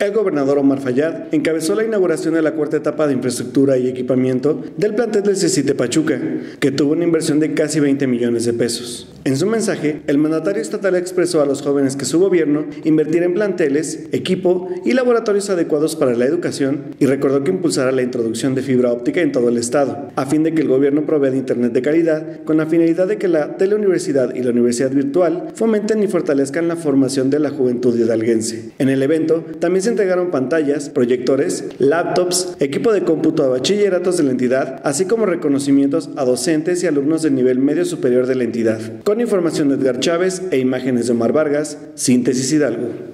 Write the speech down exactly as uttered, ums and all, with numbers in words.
el gobernador Omar Fayad encabezó la inauguración de la cuarta etapa de infraestructura y equipamiento del plantel del CECITE Pachuca, que tuvo una inversión de casi veinte millones de pesos. En su mensaje, el mandatario estatal expresó a los jóvenes que su gobierno invertirá en planteles, equipo y laboratorios adecuados para la educación y recordó que impulsará la introducción de fibra óptica en todo el estado, a fin de que el gobierno provea de internet de calidad con la finalidad de que la teleuniversidad y la universidad virtual fomenten y fortalezcan la formación de la juventud hidalguense. En el evento también se entregaron pantallas, proyectores, laptops, equipo de cómputo a bachilleratos de la entidad, así como reconocimientos a docentes y alumnos del nivel medio superior de la entidad. Con información de Edgar Chávez e imágenes de Omar Vargas, Síntesis Hidalgo.